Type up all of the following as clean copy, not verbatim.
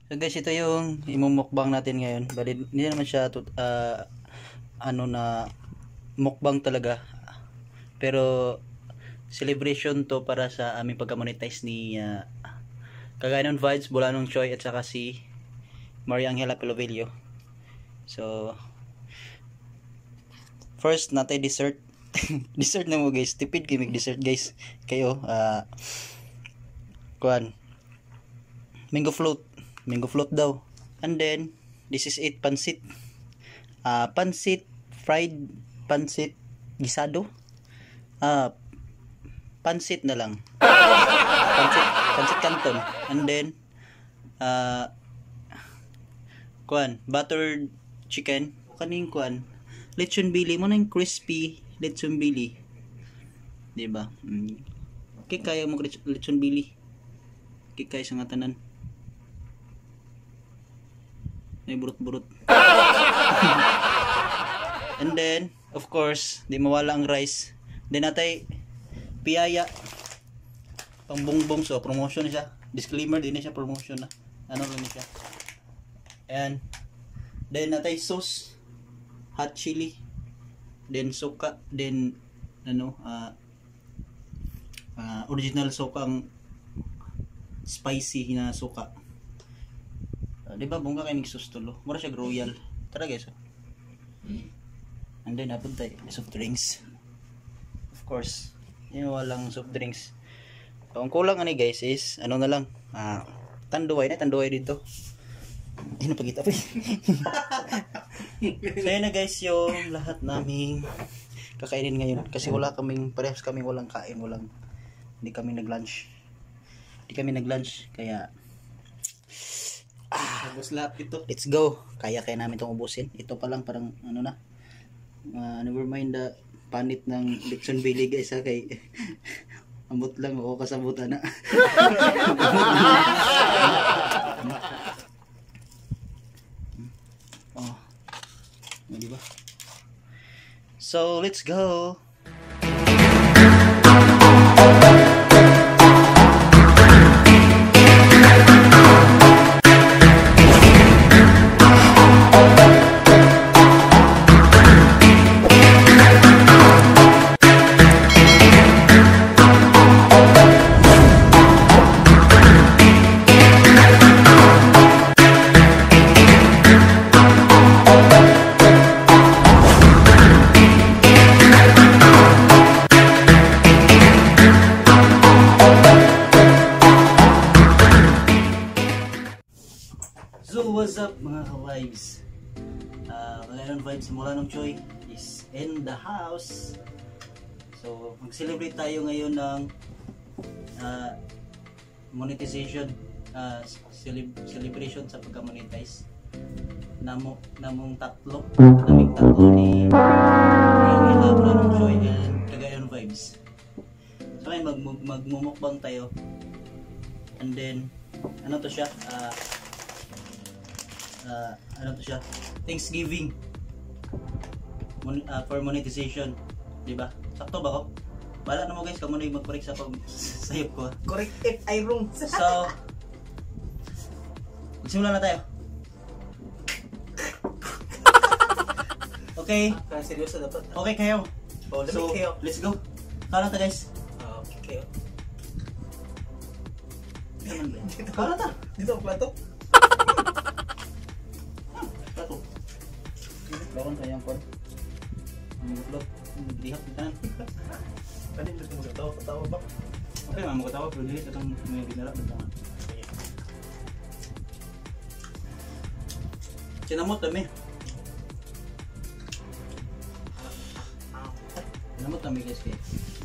So guys, ito yung imumukbang natin ngayon. Bali, hindi naman siya ano na mukbang talaga. Pero celebration to para sa aming pagka-monetize ni Cagayan Vibes, Bulanong Choi at saka si Maria Angela Pelovillo. So first natay dessert. Dessert na mo guys. Tipid kayo dessert guys. Kayo kuan mango float daw. And then this is it, pansit. Pansit, fried pansit gisado. Pansit na lang. Pansit canton. And then kuan buttered chicken. Kaning kuan lechon bili mo nang crispy lechon bili. Di ba? Okay, kaya mo lechon bili. Okay, kaya sa nga tanan. May burot-burot. And then, of course, di mawala ang rice. Then natay piyaya. Pambongbong, so promotion na siya. Disclaimer, di na siya promotion na. Ano lang siya. And then natay sauce, hot chili, then suka, then ano, original suka ang spicy na suka. Di ba bunga kay ning sustulo? Mura siya royal. Tara guys. And then napun tayo soft drinks. Of course, yung walang soft drinks. So, ang kulang ani guys is ano na lang, tanduay dito. Hindi na pagita pa. So yun na guys yung lahat naming kakainin ngayon. Kasi parehas kaming walang kain, hindi kami nag-lunch. Kaya Tapos lahat ito. let's go. Kaya namin itong ubusin. Ito pa lang parang ano na. Never mind the panit ng lechon bili guys ha. Kay ambot lang ako kasabutan na. Oh. Di ba? So, let's go. So what's up mga ka-vibes? Cagayan Vibes Bulanong Choi is in the house. So mag-celebrate tayo ngayon ng monetization, celebration sa pagka-monetize. Naming tatlo ni Angela Bulanong Choi and Cagayan Vibes. So ngayon magmumukbang tayo. And then ano to siya? Thanksgiving for monetization, di ba? Sakto ba ko? Bala na mo guys, kamo na mag-correct sa sayop ko. Correct if I wrong. So, magsimula na tayo. Okay. Seryoso dapat. Okay kayo. So, let's go. Kala ta guys. Okay. Kala ta. Dito ang plato. Plato. Bawon sayang kon. Ang plot. Dihap kita. Ano yung gusto mo katawa ba? Okay, mga katawa pero dili katong may binara ng Sinamot kami. Sinamot kami guys kay.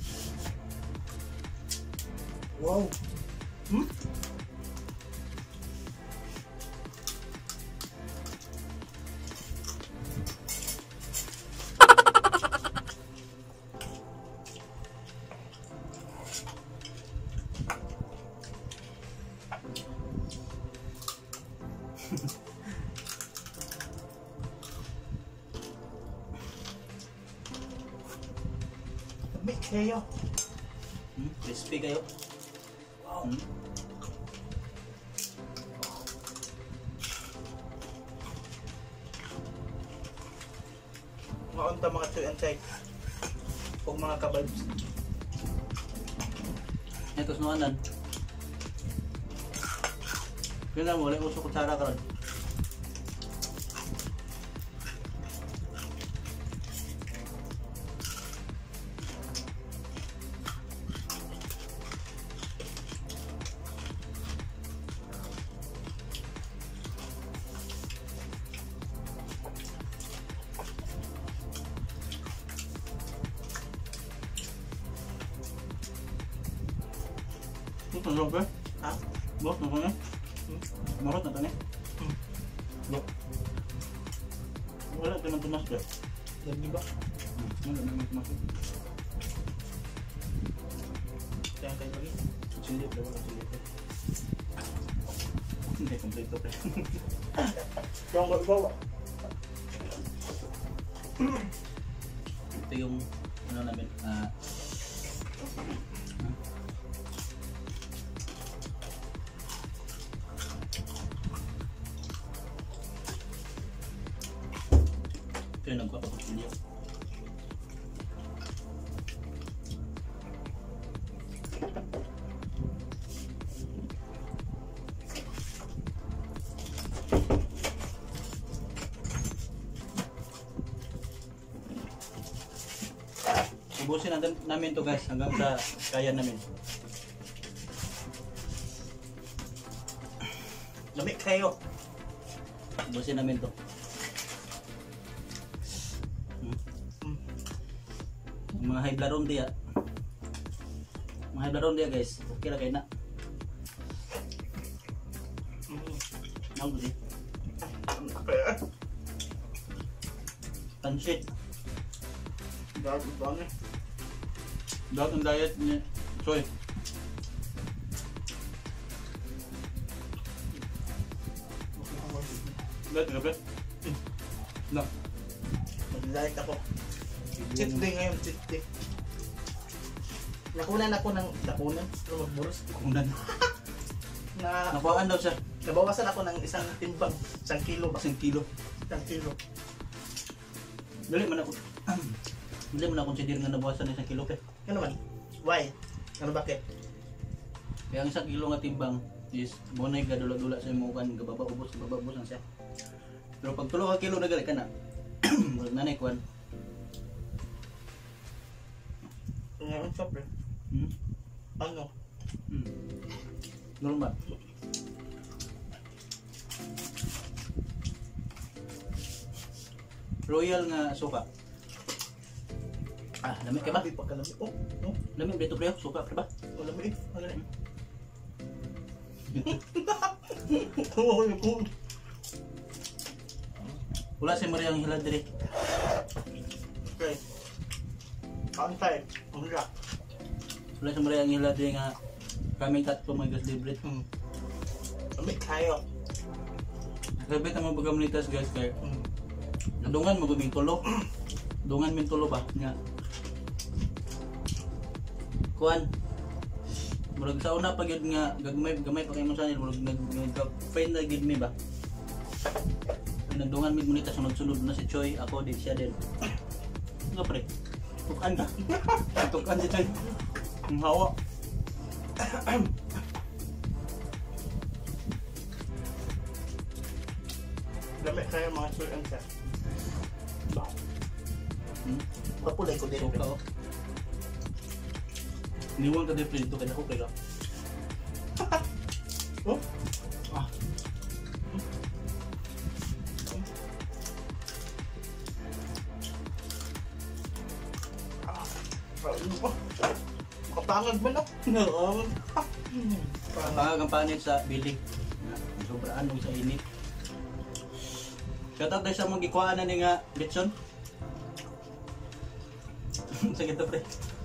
Wow. Mix kayo. Crispy kayo. Wow. Maunta mga choy and chay. Kung mga kabibs. Ito sunuanan. Kailan mo, wala uso kutsara ka ron. Ito na ba? Ha? Bok, na ba? Marot na ito niya. Bok. Wala ka ng tumas ba? Lagi ba? Wala na tumas. Kaya kayo lagi. Silip daw ang silip. Hindi, kompleto pre. Yung bawa. Ito yung ano namin. Ito yung nagpapakusilyo. Ubusin namin to guys hanggang sa kaya namin. Lamig kayo. Ubusin namin to. Mga high blood room dia. Mga high blood room dia guys. Okay na kayo na. Ako din. Pansit. Dahil ito ano eh. Dahil ang diet niya. Soy. Dahil ka ba? No. Mag-like ako. Cheat day ngayon, cheat day. Nakunan ako ng nakunan. Pero magburos. Kunan. Nakuhaan daw siya. Nabawasan ako ng isang timbang. 1 kilo ba? 1 kilo. 1 kilo. Dali man ako. Dali man ako consider nga nabawasan ng 1 kilo pe. Ano naman? Why? Ano bakit? Kaya ang 1 kilo nga timbang is bonay gadula-dula sa imong kan gababa ubos ang siya. Pero pag 3 kilo na gali ka na. Wag nanay kuan. Ngayon siya pre. Ano? Normal. Royal nga suka. Lamig ka ba? Hindi pa kalamig. Oh, oh. Lamig dito pre, suka pre ba? Oh, lamig. Ano na? Oh, oh. Wala si Maria ang hilad dire. Okay. Antay. Umbra. Wala si Maria ang hilad dire nga kaming tatlo may gas libre. Lamig kayo. Sabit ang mga pagkamunitas guys kay nadungan mo guming tulo. Dungan min tulo ba nga. Kuan. Murag sa una pag yun nga gamay pa kay mo sa nil murag nag-find na gid mi ba. Nagdungan mi munitas sunod-sunod na si Choi, ako din siya din. Nga pre. Tukan ka. Tukan si Choi. Ang hawa. Lamig kayo mga suyan sa. Ba. Papulay ko din. Suka oh. Niwang ka din pre dito kaya ako pre ka. Oh? Ah. Ano ba? Makapangag ba na? Oo. Pangagang panit sa bilig. Sobraan nung sa init. Shoutout tayo sa mga gikuhaan na ni nga Litson. Sige to pre.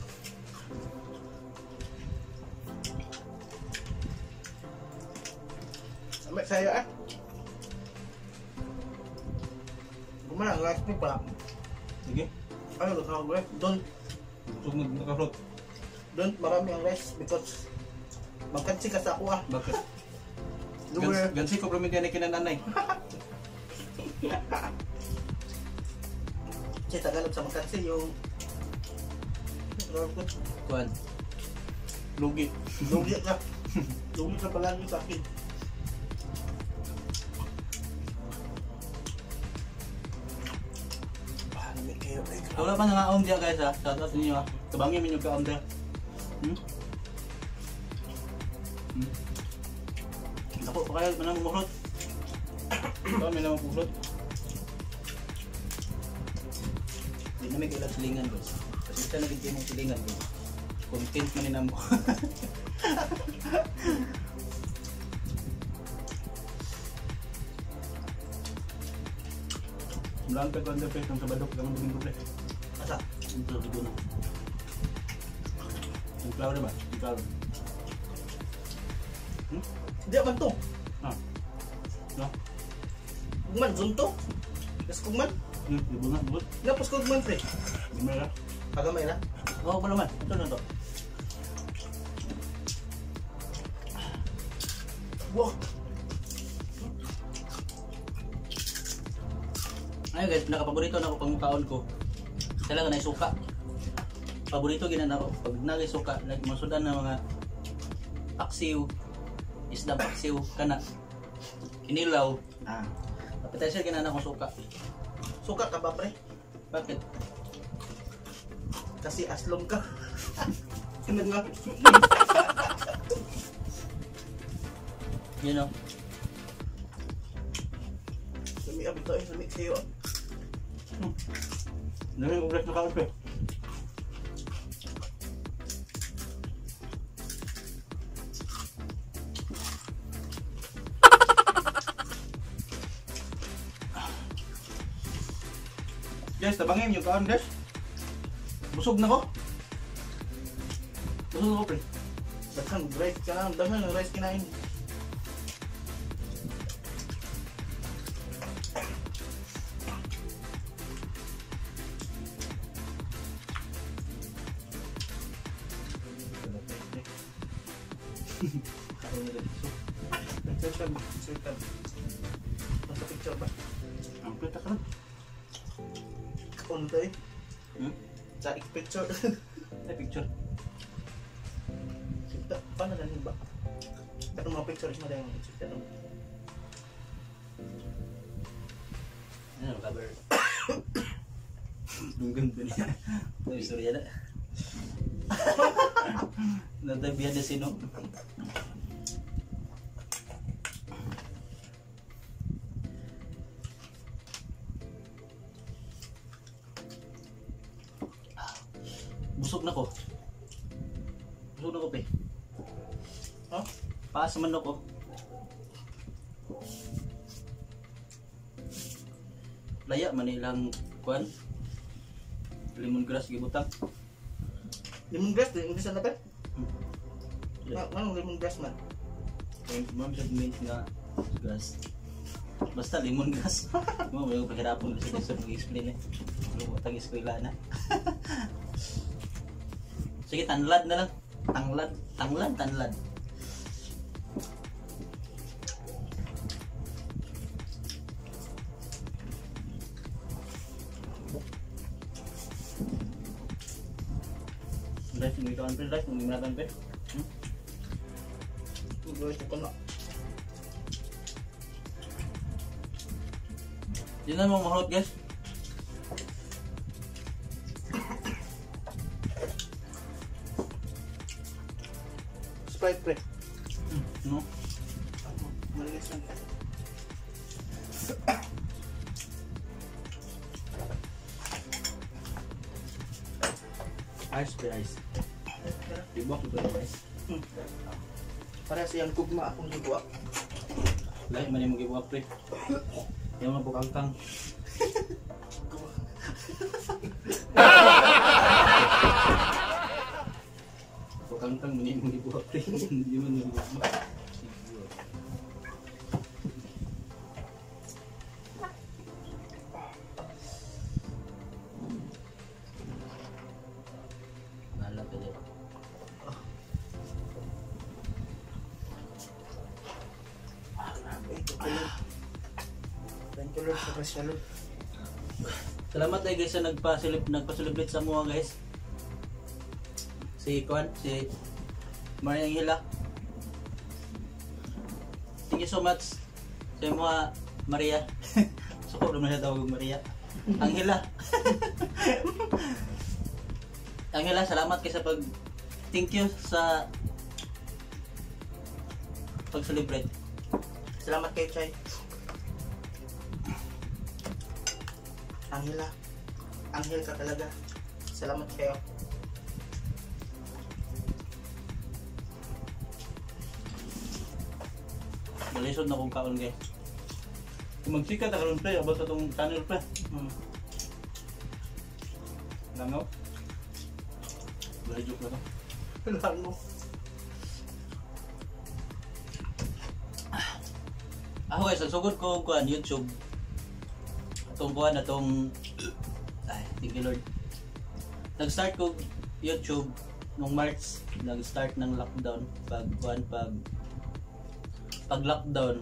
Sampai saya gimana last week pa? Sige. Ano sa gue? Sugod na ka Don't marami ang rice because magkansi ka sa ako ah. Bakit? Luwer. Gansi ko prominti ni kinananay. Kasi Tagalog sa Makati yung Kuan. Lugi. lugi ka. Lugi ka palagi sa akin. Lamig kayo, break. Wala pa nangaom diya guys ha. Shout out sa inyo ha. Tabangin mo yung kaom diya. Ako, pakayal mo na mumuklot. Ito, may naman puklot. Hindi namin kailang silingan guys. Kasi isa naging kayo mong silingan guys. Content man nila mo. Mulang ka kung dapat ng sabadok lang ang domingo pre. Asa? Ito, ito na. Yung cloud na ba? Yung cloud. Di man to. Ah. No? Kugman, zoom to. Tapos kugman. Yung bunga, bunga. Tapos kugman, pre. Gimana ka? Pagamay na. Oo pa naman. Ito na to. Wow. Ayun guys, nakapaborito na ako pang mukhaon ko. Talaga na suka. Paborito ginan ako pag nagay suka, like masudan na mga paksiw, isda paksiw kana. Inilaw. Appetizer ginan ako suka. Suka ka ba, pre? Bakit? Kasi aslom ka. Ano nga? You know. Lami abot tayo, lami kayo. Dami ko na kaon pe. Guys, tabangin yung kaon guys. Busog na ko. Busog na ko pre. Daghang rice ka na, daghang rice kinain. Nasa picture ba? Ang pita ka na. Kaon tayo. Sa picture. Ay, picture. Paano na ba? Pero mga picture is madayang mga picture. Ano, cover. Ang ganda niya. Ito, istorya na. Natabihan na sino. Busog na ko. Busog na ko, pe. Ha? Paas man ako. Laya man ilang kuan. Lemongrass gibutang. Lemongrass, hindi sa dapat? Anong lemongrass man? Ma'am sa mint nga grass. Basta lemongrass. Mo may pahirapon kasi sa mag-explain eh. Yung tag eskwela na. Sige, tanlad na lang. Tanlad. Rice, may kawan pa rice, may managan pa. Rice ko na. Yun na mga mahulot guys. Sprite, pre. No? Malinis lang. Ice pre ice. Diba ko ba ice? Para siyang kugma akong higwa. Lahat man yung mag-ibuak pre. Yung mga bukangkang. Bukangkang man yung mag-ibuak pre. Hindi man yung mag-ibuak. Nala ka dyan. Thank you, Lord. Thank you, Lord, sa Christ na Lord. Salamat ay guys sa nagpa-celebrate sa mga guys. Si Maria Angela. Thank you so much sa mga Maria. So ko naman siya tawag Maria. Angela. Angela, salamat kay sa thank you sa pag-celebrate. Salamat kay Chay. Angela, Angel ka talaga. Salamat kayo. Malisod na kong kaon guys. Kung magsikat na karon pre, about itong channel pre. Langaw. Wala joke na to. Lang mo. Ako guys, nagsugod ko kuan YouTube. Itong kuan atong thank you Lord. Nag-start ko YouTube nung March, nag-start ng lockdown pag lockdown.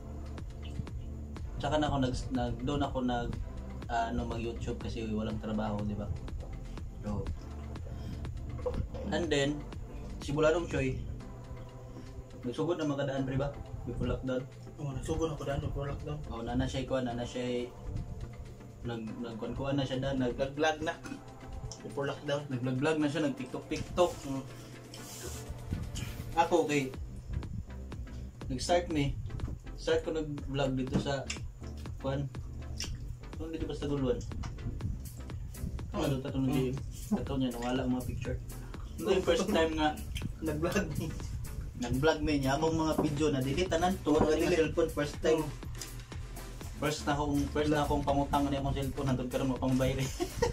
Tsaka na ako doon ako mag-YouTube kasi walang trabaho, di ba? So, and then si Buladong Choy nagsugod na makadaan pre ba before lockdown. Nagsugod ako daan before lockdown. Nana siya nagkuan na siya daan, Nag-vlog na before lockdown. nag-vlog na siya, nag-TikTok. Ako okay. Start ko nag-vlog dito sa kuan. Dito basta guluan. Ano dito tatong di tato niya nawala ang mga picture. Ito yung first time nga Nag-vlog. nag-vlog niya among mga video na delete tanan tuwa nga cellphone first time. First na akong pangutang na akong cellphone hantod karon mo pang bayre.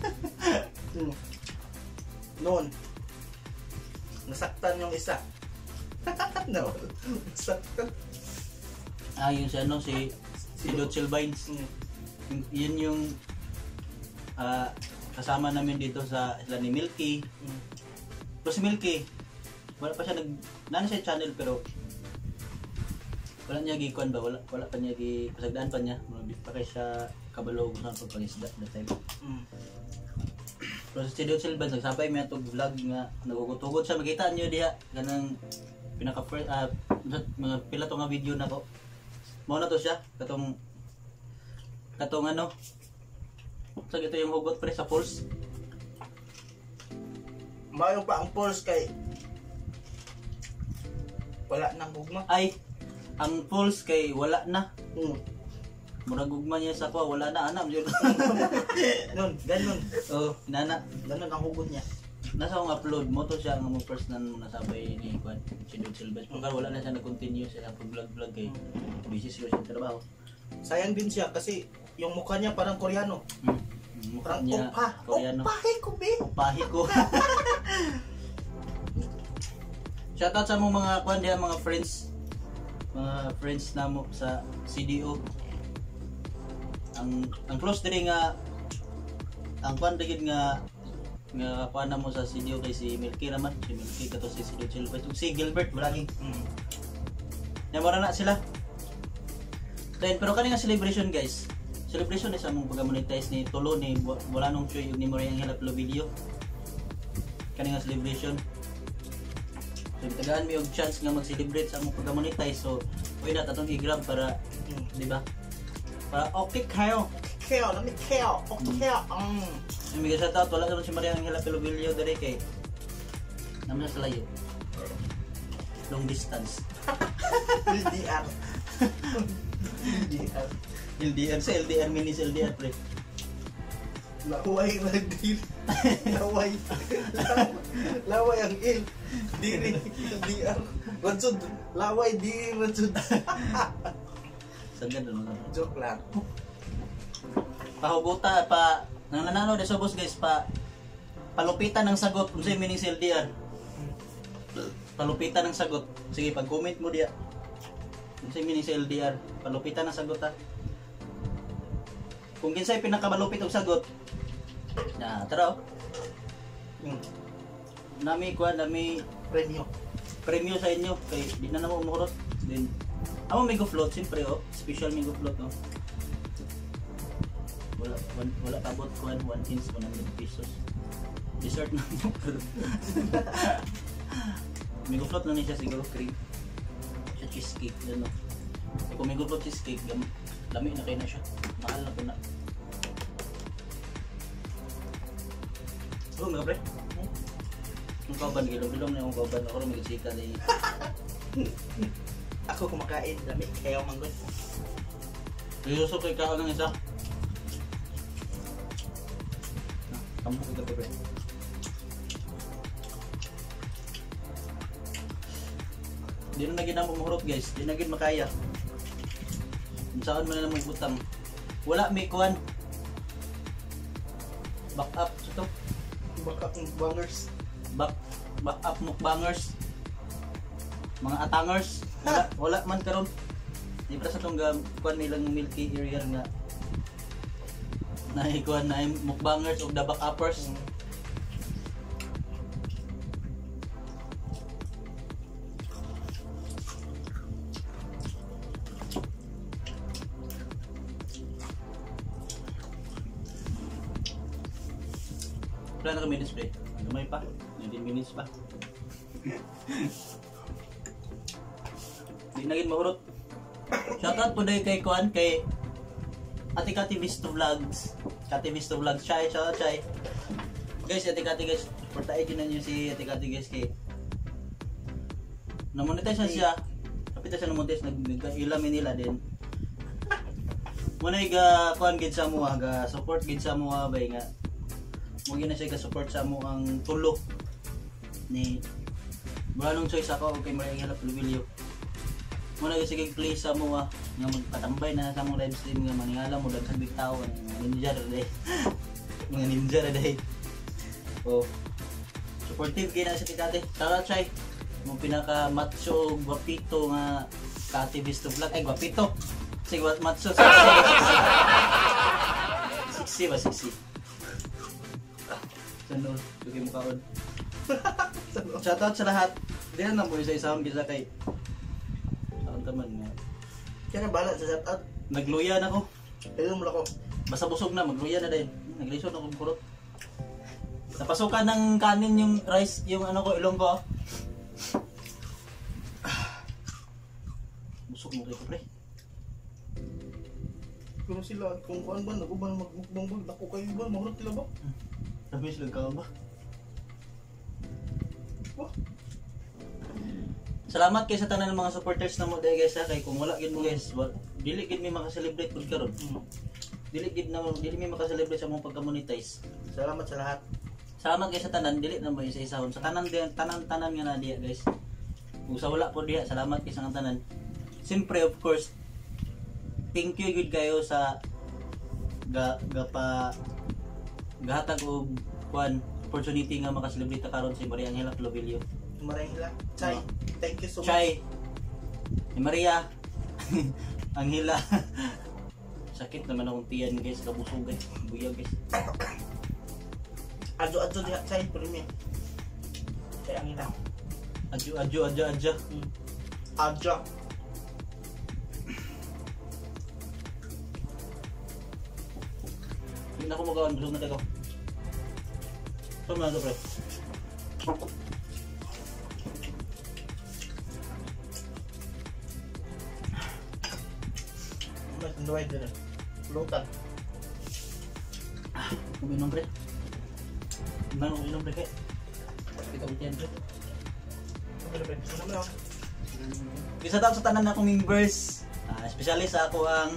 Noon nasaktan yung isa. No. Nasaktan. Yung si Dutchel Vines. Yun yung kasama namin dito sa isla ni Milky. Pero si Milky wala pa siya nana siya channel pero wala niya gikuan ba, wala pa niya pasagdaan pa niya, mabit pa kay siya kabalo sa pagpangisda that time. Pero si Dutchel Vines nagsabay may atong vlog nga nagugutugod siya, makita niyo diha kanang pinaka mga pila to nga video na ko. Mao na to siya katong ano so ito yung hugot pre sa pulse. Mayo pa ang pulse kay wala nang gugma. Ay ang pulse kay wala na. Murag gugma niya sa ko wala na anam yun. Noon, ganun. Oh, nana. Ganun ang hugot niya. Nasa akong upload mo to siya ang mga first na nasabay ni Juan si Dutchel Vines. Pero wala na siya nag-continue sa pag-vlog kay busy siya sa trabaho. Sayang din siya kasi yung mukha niya parang Koreano. Mukha Parang niya Koreano. Opahe ko, be. Pahi ko. Shoutout sa mga kuan diha mga friends. Mga friends namo sa CDO. Ang close diri nga ang kuan digid nga kuan na mo sa CDO kay si Milky naman. Si Milky kato si Dutchel Vines. Si Gilbert lagi. Namora na sila. Then pero kani nga celebration guys. Celebration is among pag-monetize ni Tulo ni Buladong Choy ug ni Maria Angela Pilo video. Kani nga celebration. So tagaan mi og chance nga mag-celebrate sa among pag-monetize. So pwede na tatong i-grab para di ba? Para okay kayo. Keo, nami keo. Okay keo. Yung mga shoutout wala naman si Maria Angela Pilo video dere kay naman sa layo. Long distance. LDR. LDR. LDR sa LDR minis LDR pre. Laway magdil. Laway. Laway ang il. Diri LDR. Wansud. Laway diri wansud. Sagad naman. Joke lang. Pahuguta pa nang nanalo de sa boss guys palupitan ng sagot kung sa'yo mining si LDR. Palupitan ng sagot. Sige pag-comment mo diya. Kung sa'yo mining si LDR, palupitan ng sagot ha. Kung kinsay pinakamalupit og sagot. Na tara oh. Nami premyo sa inyo kay di na namo umurot. Then amo mango float siyempre oh, special mango float oh. wala tabot kuan 1 inch 100 pesos. Dessert na mo. May guflot lang niya siguro cream. Siya cheesecake ano. E kung may guflot cheesecake, lami na kayo na siya. Mahal na po na. Oh, mga pre. Ang kauban, ilong-ilong na yung kauban. Ako rin mag-sika na Ako kumakain, dami kayo manggon. Isusok kay kao ng isa. Tambok ito pre. Di na naging ang mahurot guys. Di na naging makaya. Saan mo na lang magbutang. Wala may kuhan. Back up sa to. Baka akong bangers. Back up mukbangers. Mga atangers. Wala man karon. Di para sa tong kuhan nilang milky area nga kuhan na mukbangers o the back uppers. Wala na kami display. Gamay pa. 19 minutes pa. Di naging mahurot. Shoutout po dahil kay Kuan, kay Ate Kati Visto Vlogs. Kati Visto Vlogs. Chay, shoutout Chay. Guys, Ate Kati guys. Portaay din na nyo si Ate Kati guys kay namonetize na siya. Kapit na siya namonetize. Nag-ilami nila din. Muna yung Kuan gid sa mua. Support gid sa mua. Bay nga. Mugin na siya ka-support sa mo ang tulo ni Bulanong choice ako kay Maria Angela Pilvilio. Muna kasi kay play sa mo nga magpatambay na sa mong live stream nga maningala mo daghang big tao mga ninja ra day. Mga ninja ra day. Oh. Supportive kay na sa tikate. Tara chay. Mo pinaka macho guapito nga ka-activist vlog ay guapito. Sige macho sexy ba sexy. Sanol, bigay mo kaon. Shoutout sa lahat. Hindi na mo isa-isahon gisa kay saan taman nga. Kaya na bala sa shoutout. Nagluya na ko. Ilong mo ako. Basta busog na, magluya na din. Naglisod ako ng kurot. Napasukan ng kanin yung rice, yung ano ko, ilong ko. Busog mo kayo ko, pre. Pero sila, kung kuhan ba, naguban magmukbang ba, ako kayo ba, mahurot sila ba? Sabi sila ka ba? Oh. Salamat kay sa tanan ng mga supporters na mo dahil guys ha, kay kung wala gid mo guys, dili gid mi maka-celebrate pud karon. Dili mi maka-celebrate sa mong pagka-monetize. Salamat sa lahat. Salamat kay sa tanan, dili na mo isa-isahon sa tanan nga na diya guys. Kung sa wala po diya, salamat kay sa tanan. Siyempre of course, thank you good kayo sa gahatag og kuan opportunity nga maka-celebrate karon si Maria Angela Pilvilio. Maria Angela. Chay, thank you so much. Chay. Ni Maria Angela. Sakit naman akong tiyan guys, kabusog guys. Buyag guys. Adjo diha Chay, primi. Chay Angela. Adjo. Adjo. Hindi na ako magawan, busog na tayo. Saan mo na ito, pre? Mas nduway din. Lutan. Uminom, pre. Uminom, pre. Kita ko tiyan, pre. Bisa tao sa tanan na akong members. Especially sa ako ang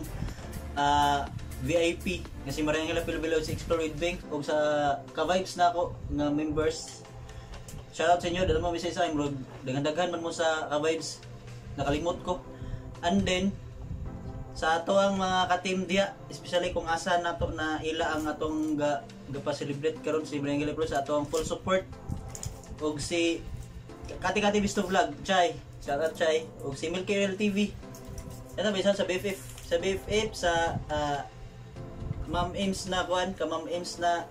VIP nga si Maria Angela Pilvilio sa Explore with Bank o sa ka-vibes na ako nga members. Shoutout sa inyo, dala mo isa isa imrog daghan man mo sa ka-vibes. Nakalimot ko. And then sa ato ang mga ka-team diya, especially kung asa nato na ila ang atong ga-celebrate karon si Maria Angela Pilvilio sa ato ang full support. Og si Kati Visto Vlog, Chay, shoutout Chay, og si Milky Real TV. Ito bisan sa BFF sa Ma'am Ames na kuan, ka Ma'am Ames na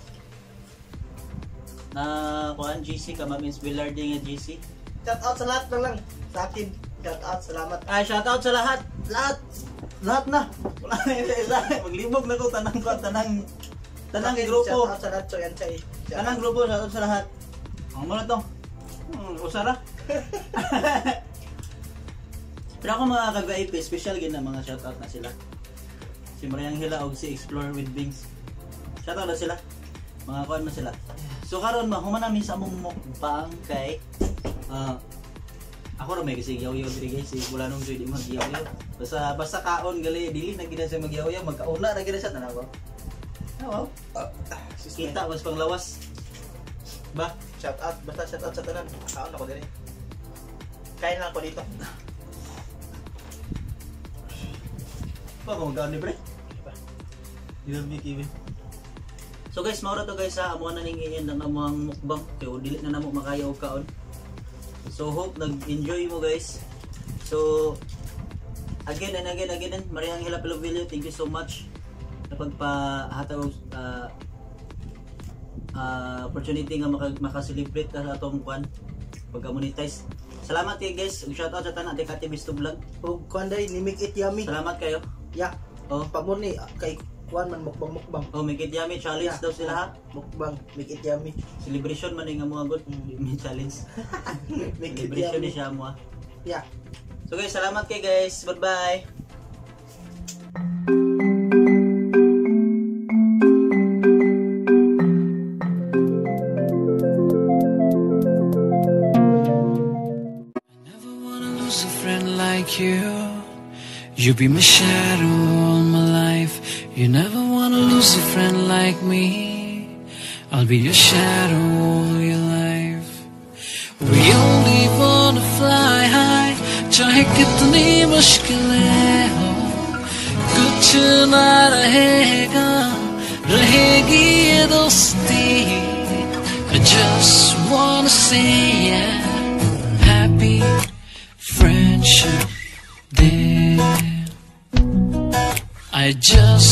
kuan GC, ka Ma'am Ames Villarde nga GC. Shout out sa lahat lang sa akin. Shout out, salamat. Shout out sa lahat. lahat na. Wala na isa. Maglibog na ko tanang grupo. Shout out sa lahat, so yan siya eh. Tanang grupo sa lahat. Ang mo na to. Usara. Pero ako mga ka-VIP, special gina mga shoutout na sila. Si Mariang Hila og si Explore with Bings. Shoutout na sila. Mga kuan na sila. So karon mahuman namin sa among mukbang kay ako ra may kasi yaw-yaw diri guys, wala nung di mag-yaw-yaw. Basta kaon gali dili na gid sa mag-yaw-yaw, magkauna ra gid sa tanaw. Wow. Kita mas panglawas. Ba, Shout out, basta shout out sa tanan. Kaon ako din. Kain lang ako dito. pa mo gani bre. Dili mi kiwi. So guys, mao ra to guys ha, amo na ning i-end ang among mukbang. Kay dili na namo makaya og kaon. So hope nag-enjoy mo guys. So again, Mariang Hila Pelovillo, thank you so much na pagpahataw opportunity nga maka-celebrate ka sa atong kwan pagka-monetize. Salamat kayo guys. Shoutout sa tanan Dekati Bisto Vlog. Og kuanday ni Make It Yummy. Salamat kayo. Ya. Oh, Pamor ni kay kuan man mukbang. oh Make It Yummy challenge daw sila ha. Mukbang Make It Yummy. Celebration man nga mga god. May challenge. Make It Celebration ni Yummy. siya mo ha. Ya. So guys, salamat kayo guys. Bye-bye. Like you be my shadow all my life. You never wanna lose a friend like me. I'll be your shadow all your life. We only wanna fly high, चाहे कितनी मुश्किलें हो, कुछ ना रहेगा, रहेगी ये दोस्ती. I just wanna say yeah, happy friendship day. I just